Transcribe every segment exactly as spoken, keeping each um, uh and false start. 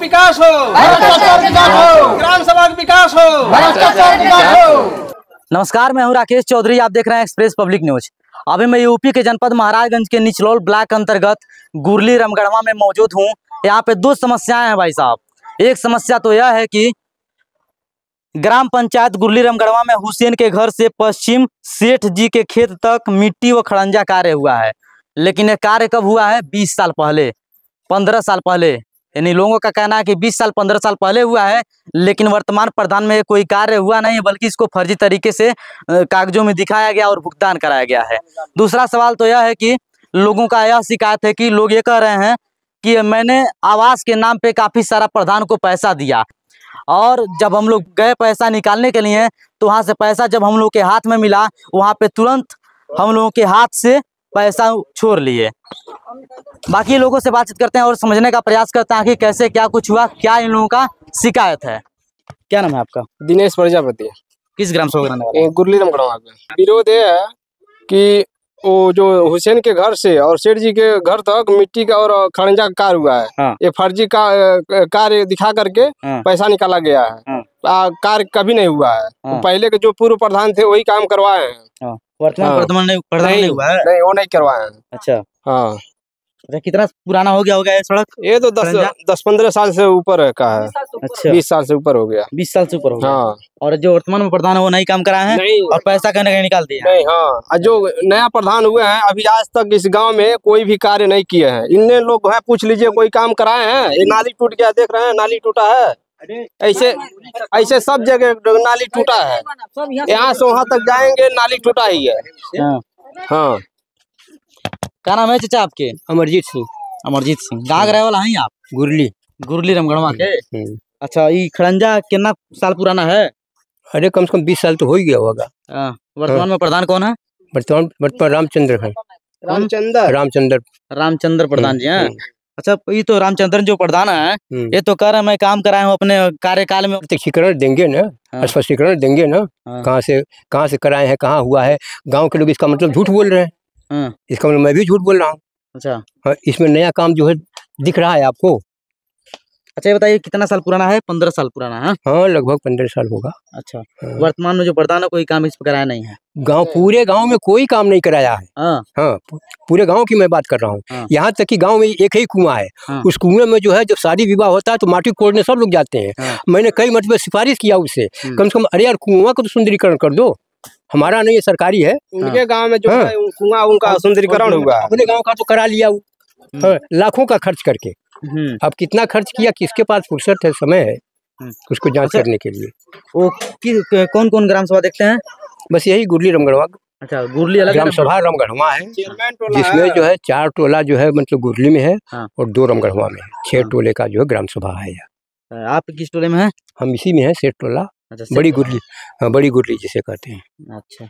विकास हो, ग्राम सभा का विकास हो। नमस्कार, मैं हूं राकेश चौधरी। आप देख रहे हैं एक्सप्रेस पब्लिक न्यूज। अभी मैं यूपी के जनपद महाराजगंज के निचलौल ब्लॉक अंतर्गत गुरली रमगढ़वा में मौजूद हूं। यहाँ पे दो समस्याएं हैं भाई साहब। एक समस्या तो यह है कि ग्राम पंचायत गुरली रमगढ़वा में हुसैन के घर से पश्चिम सेठ जी के खेत तक मिट्टी व खड़ंजा कार्य हुआ है, लेकिन यह कार्य कब हुआ है? बीस साल पहले, पंद्रह साल पहले। यानी लोगों का कहना है कि बीस साल पंद्रह साल पहले हुआ है, लेकिन वर्तमान प्रधान में कोई कार्य हुआ नहीं है, बल्कि इसको फर्जी तरीके से कागजों में दिखाया गया और भुगतान कराया गया है। दूसरा सवाल तो यह है कि लोगों का यह शिकायत है कि लोग ये कह रहे हैं कि मैंने आवास के नाम पे काफ़ी सारा प्रधान को पैसा दिया, और जब हम लोग गए पैसा निकालने के लिए तो वहाँ से पैसा जब हम लोग के हाथ में मिला, वहाँ पे तुरंत हम लोगों के हाथ से पैसा छोड़ लिए। बाकी लोगों से बातचीत करते हैं और समझने का प्रयास करते हैं कि कैसे क्या कुछ हुआ, क्या इन लोगों का शिकायत है। क्या नाम है आपका? दिनेश प्रजापति। किस ग्राम सभा रहने वाले? गुरली रमगढ़वा का। विरोध ये है कि वो जो हुसैन के घर से और सेठ जी के घर तक मिट्टी का और खड़ंजा का कार्य हुआ है। हाँ। ये फर्जी का कार्य दिखा करके हाँ। पैसा पैसा निकाला गया है। हाँ। कार्य कभी नहीं हुआ है। हाँ। पहले के जो पूर्व प्रधान थे वही काम करवाए हैं। हाँ। वर्तमान हाँ। प्रधान नहीं प्रधान नहीं, नहीं हुआ है? नहीं, वो नहीं करवाए हैं। अच्छा हाँ। अच्छा, कितना पुराना हो गया होगा ये सड़क? ये तो दस दस पंद्रह साल से ऊपर का है। अच्छा, बीस साल से ऊपर हो गया। बीस साल से ऊपर हो गया। हाँ। और जो वर्तमान में प्रधान है वो नहीं काम कराए हैं? नहीं। और पैसा कहीं ना कहीं निकाल दिया? नहीं। हाँ, जो नया प्रधान हुए हैं अभी आज तक इस गांव में कोई भी कार्य नहीं किए हैं। इनने लोग है, पूछ लीजिए, कोई काम कराए हैं? ये नाली टूट गया, देख रहे हैं नाली टूटा है। ऐसे ऐसे सब जगह नाली टूटा है। यहाँ से वहाँ तक जाएंगे नाली टूटा ही है। हाँ। हाँ। क्या नाम है चाचा आपके? अमरजीत सिंह। अमरजीत सिंह। कहाँ रहे वाला हैं आप? गुरली। गुरली रमगढ़वा के। अच्छा, ये खड़ंजा कितना साल पुराना है? अरे कम से कम बीस साल तो हो ही गया होगा। वर्तमान में प्रधान कौन है? वर्तमान वर्तमान रामचंद्र है। रामचंद्र रामचंद्र रामचंद्र प्रधान जी हैं। अच्छा, ये तो रामचंद्र जो प्रधान है, ये तो कह रहे हैं मैं काम कराया हूँ अपने कार्यकाल में। स्पष्टीकरण देंगे ना। हाँ। स्पष्टीकरण देंगे ना। हाँ। कहाँ से कहाँ से कराए हैं, कहाँ हुआ है। गांव के लोग इसका मतलब झूठ बोल रहे हैं। हाँ। इसका मतलब मैं भी झूठ बोल रहा हूँ। अच्छा। हाँ, इसमें नया काम जो है दिख रहा है आपको। अच्छा, ये बताइए कितना साल पुराना है? पंद्रह साल पुराना है। हाँ, लगभग पंद्रह साल होगा। अच्छा। हाँ। वर्तमान में जो प्रधान है कोई काम इस पर कराया नहीं है? गांव पूरे गांव में कोई काम नहीं कराया है। हाँ। हाँ, पूरे गांव की मैं बात कर रहा हूँ। हाँ। यहाँ तक कि गांव में एक ही कुआं है। हाँ। उस कुएं में जो है जब शादी विवाह होता है तो माटी कोड़ने सब लोग जाते हैं। हाँ। मैंने कई मरतबे सिफारिश किया उससे, कम से कम अरे यार कुआं को तो सुंदरीकरण कर दो। हमारा नहीं, ये सरकारी है। उनके गांव में जो है कुआं उनका सुंदरीकरण हुआ, अपने गांव का तो करा लिया वो, लाखों का खर्च करके। अब कितना खर्च किया, किसके पास फुर्सत है, समय है उसको जांच अच्छा, करने के लिए। वो कि, कौन कौन ग्राम सभा देखते हैं? बस यही गुरली रमगढ़वा। अच्छा, गुरली अलग ग्राम सभा रमगढ़वा है, जिसमें जो है चार टोला जो है मतलब गुरली में है। हाँ। और दो रमगढ़वा में है। छह टोले का जो है ग्राम सभा है। आप किस टोले में है? हम इसी में है, सेठ टोला। अच्छा, बड़ी गुरली। हाँ, बड़ी गुरली जिसे कहते हैं। अच्छा,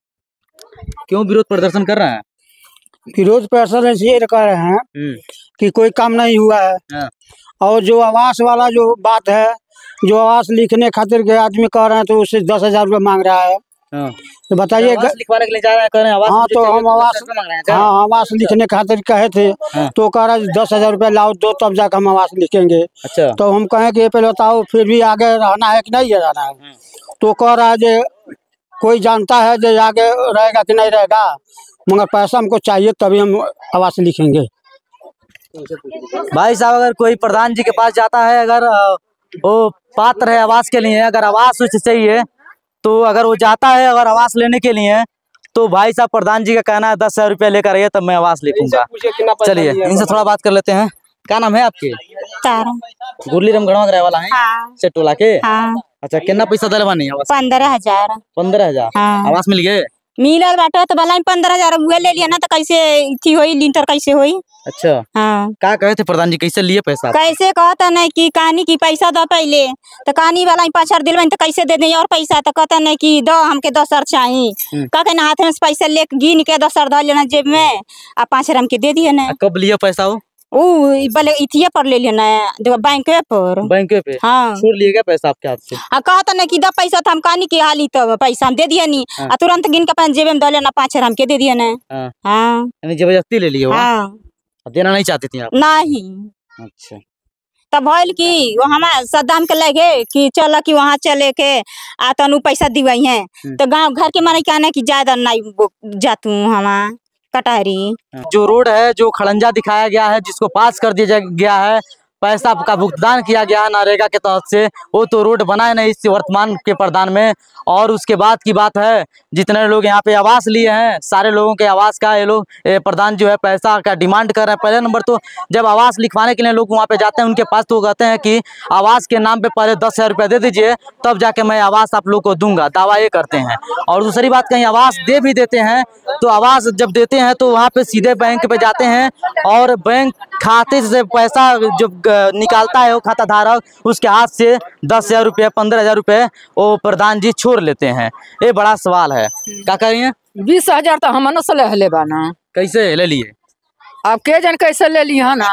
क्यों विरोध प्रदर्शन कर रहे हैं? विरोध प्रदर्शन इसलिए कर रहे हैं कि कोई काम नहीं हुआ है। हाँ। और जो आवास वाला जो बात है, जो आवास लिखने खातिर के आदमी कह रहे हैं तो उससे दस हजार रुपये मांग रहा है। हाँ। तो बताइए, लिखवाने के लिए जा रहे हैं, कह रहे हैं आवास। हाँ, तो हम आवास हाँ आवास लिखने खातिर कहे थे। हाँ। तो कह रहा है दस हजार रुपये लाओ दो तब जाकर हम आवास लिखेंगे। अच्छा। तो हम कहें कि पहले बताओ फिर भी आगे रहना है कि नहीं रहना है। तो कह रहा है जो कोई जानता है जो आगे रहेगा कि नहीं रहेगा, मगर पैसा हमको चाहिए तभी हम आवास लिखेंगे। भाई साहब, अगर कोई प्रधान जी के पास जाता है, अगर वो पात्र है आवास के लिए, अगर आवास उसे चाहिए, तो अगर वो जाता है अगर आवास लेने के लिए, तो भाई साहब प्रधान जी का कहना है दस हजार रुपया लेकर आइए तब मैं आवास लिखूंगा। चलिए इनसे थोड़ा बात कर लेते हैं। क्या नाम है आपके? तारा। गुरली रमगढ़वा के वाला है? हाँ। से टोला के? हाँ। अच्छा, कितना पैसा दिलवा नहीं? पंद्रह हजार। पंद्रह हजार हाँ। आवास मिल गए? मिलल बाटे तो भला पंद्रह हजार हुए ले लिया ना, तो कैसे थी होई लिंटर कैसे होई? अच्छा। हाँ। क्या कहे थे प्रधान जी, कैसे लिए पैसा? कैसे कहता नहीं कि कहानी की पैसा दो पहले, तो कहानी वाला पाँच हजार दिलवाई तो कैसे दे दें और पैसा, तो कहता नहीं कि दो हमके दस हजार चाहिए। कह ना हाथ में पैसा ले गिन के दस हजार डाल लेना जेब में, आ पाँच हजार हमके दे दिए ना। कब लिया पैसा वो? ओ बोले इथिया पर ले लेना है, बैंक पर। बैंक पे? हाँ। छोड़ लिए क्या पैसा आपके हाथ से? हाँ, कहता ना कि दो पैसा था, हम कहानी की हाली तो पैसा हम दे दिया नहीं। हाँ। तुरंत गिन के अपने जेब में डाल लेना, पाँच हजार हमके दे दिया ना। हाँ। हाँ। जबरदस्ती ले लिए? हाँ। देना नहीं चाहती थी आप? नहीं। अच्छा, तब भइल की वो हमार सद्दाम के लगे कि चल कि वहाँ चले के आ तनु पैसा दिवाई है तो गांव घर के माने कहना कि ज्यादा नहीं जातू हमा कटहरी। जो रोड है जो खड़ंजा दिखाया गया है जिसको पास कर दिया गया है, पैसा का भुगतान किया गया है नरेगा के तहत से, वो तो रोड बना है नहीं इस वर्तमान के प्रधान में। और उसके बाद की बात है जितने लोग यहाँ पे आवास लिए हैं सारे लोगों के आवास का ये लोग प्रधान जो है पैसा का डिमांड कर रहे हैं। पहले नंबर तो जब आवास लिखवाने के लिए लोग वहाँ पे जाते हैं उनके पास तो कहते हैं कि आवास के नाम पे पहले दस हजार रुपया दे दीजिए तब जाके मैं आवास आप लोग को दूंगा, दावा ये करते हैं। और दूसरी बात कहीं आवास दे भी देते हैं तो आवास जब देते हैं तो वहाँ पे सीधे बैंक पे जाते हैं और बैंक खाते से पैसा जब निकालता है वो खाता धारक उसके हाथ से दस हजार रुपये पंद्रह हजार रुपये वो प्रधान जी छोड़ लेते हैं। ये बड़ा सवाल है, क्या करिए? बीस हजार तो हम से ले ले बाना, कैसे ले लिए? अब के जन कैसे ले ली है ना,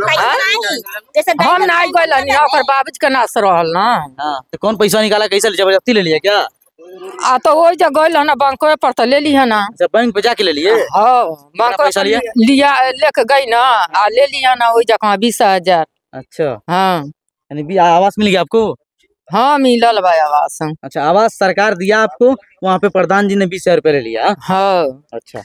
हम नहीं गए ओकर बाबूजी के नाश रहल ना। हाँ तो कौन पैसा निकाला, कैसे जबरदस्ती ले लिया क्या? आ तो वही जगह गए ना बैंक पर तो ले ली है ना। अच्छा बैंक पे जाके ले लिए? हाँ बैंक पैसा लिया लिया लेके गई ना आ ले लिया ना वही जगह बीस हजार। अच्छा हाँ यानी आवास मिल गया आपको? हाँ मिलल भाई आवास। अच्छा आवास सरकार दिया आपको, वहाँ पे प्रधान जी ने बीस हजार रुपये ले लिया? हाँ। अच्छा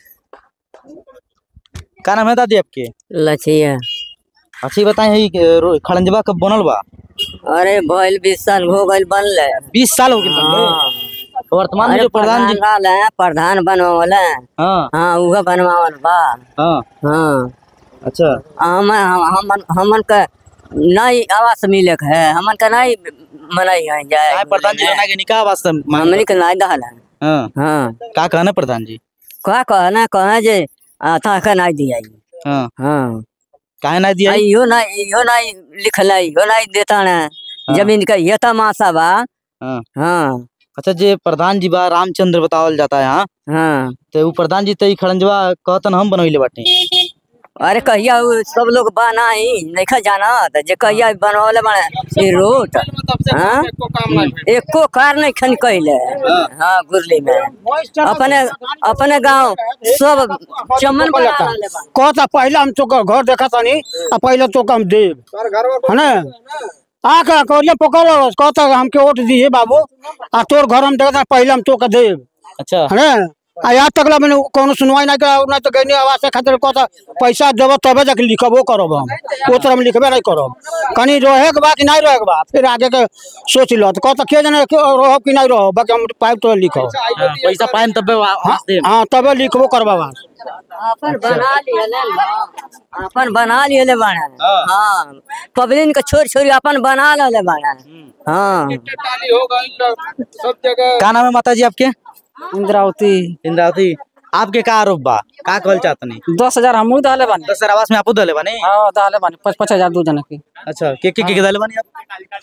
क्या नाम है दादी आपके? लचिया। अच्छी बताए खड़ंजवा कब बनल बा? अरे भइल बीस साल हो गइल बनले। बीस साल हो गए वर्तमान में जो प्रधान जी है प्रधान बनवावल है। हाँ हाँ उहे बनवावल बा। हाँ हाँ अच्छा हम हमन हमन का नहीं आवास मिले है, हमन का नहीं मनाई है जाए प्रधान जी के निकाह आवास हमनी के नहीं दहल है। हाँ हाँ का कहना प्रधान जी? का कहना कहे जे था का नहीं दिया। हाँ हाँ काहे नहीं दिया? यो नहीं यो नहीं लिखल यो नहीं देता ना जमीन का ये तमाशा बा। हाँ हाँ अच्छा जे प्रधान जी बा रामचंद्र बतावल जाता है यहाँ। हाँ तो वो प्रधान जी तो खड़ंजवा कहतन हम बनवैले बाटे। अरे कहिया सब लोग बना ही नहीं जाना तो जे कहिया बनवाले बने ये रोड। हाँ एको कार नहीं खन कहले। हाँ गुरली में अपने अपने गांव सब चमन कहता पहले हम तो घर देखा था नहीं पहले तो हम देव है ना आका करिया पकड़ कहता हमके वोट दिए बाबू आ तोर घर हम देखा पहले हम तो का देव। अच्छा है ना आज तक मैंने कोनो सुनवाई नहीं करा ना तो गई आवास खातिर कहता पैसा देव तबे जाके लिखबो करब हम वो तरह हम लिखबे नहीं करब कहीं रहे के बा कि नहीं रहे के बा फिर आगे के सोच लो तो कहता के जाने रहब कि नहीं रहब बाकी हम पाइप तो लिखब पैसा पाएम तबे आवास देब। हाँ तबे लिखबो करबा आवास अपन बना लिए ले अपन बना लिए ले बना। हाँ पब्लिक का छोर छोरी अपन बना ले बना। हाँ क्या नाम है माता जी आपके? इंद्रावती। इंद्रावती आपके का आरोप बा, का कहल चाहत नहीं? दस हजार हम दहले बानी। दस हजार आवास में आपको दहले बानी? हाँ दहले बानी पाँच पाँच हजार दो जने की। अच्छा के के के दहले बानी आप?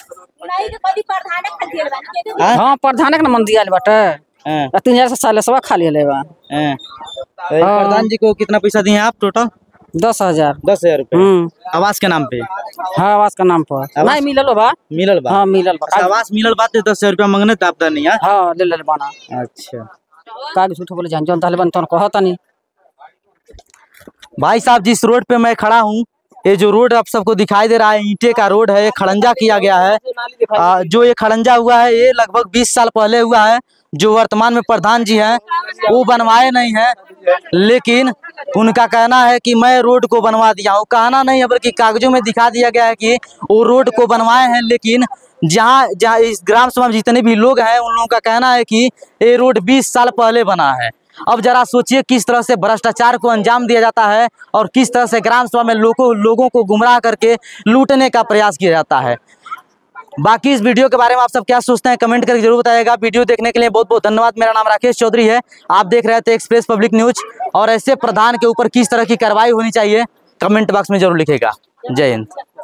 हाँ प्रधान के मन दिया बाटे तीन हजार से साल सब खा लिया लेबा। प्रधान जी को कितना पैसा दिए आप टोटल? दस हजार। दस हजार रुपए आवास के नाम पे? हाँ आवास का नाम पर नहीं मिलल बा। मिलल बा? हाँ मिलल बा। आवास मिलल बा तो दस हजार रुपया मांगने तो आप नहीं? हाँ ले ले बाना। अच्छा का झूठ बोले जान जान दहले बन तो कहता नहीं। भाई साहब जिस रोड पे मैं खड़ा हूँ ये जो रोड आप सबको दिखाई दे रहा है ईंटे का रोड है, ये खड़ंजा किया गया है। आ, जो ये खड़ंजा हुआ है ये लगभग बीस साल पहले हुआ है। जो वर्तमान में प्रधान जी हैं वो बनवाए नहीं है लेकिन उनका कहना है कि मैं रोड को बनवा दिया हूँ। कहना नहीं है बल्कि कागजों में दिखा दिया गया है कि वो रोड को बनवाए हैं लेकिन जहाँ जहाँ इस ग्राम सभा में जितने भी लोग हैं उन लोगों का कहना है कि ये रोड बीस साल पहले बना है। अब जरा सोचिए किस तरह से भ्रष्टाचार को अंजाम दिया जाता है और किस तरह से ग्राम सभा में लोगों लोगों को गुमराह करके लूटने का प्रयास किया जाता है। बाकी इस वीडियो के बारे में आप सब क्या सोचते हैं कमेंट करके जरूर बताइएगा। वीडियो देखने के लिए बहुत बहुत धन्यवाद। मेरा नाम राकेश चौधरी है, आप देख रहे थे एक्सप्रेस पब्लिक न्यूज। और ऐसे प्रधान के ऊपर किस तरह की कार्रवाई होनी चाहिए कमेंट बॉक्स में जरूर लिखेगा। जय हिंद।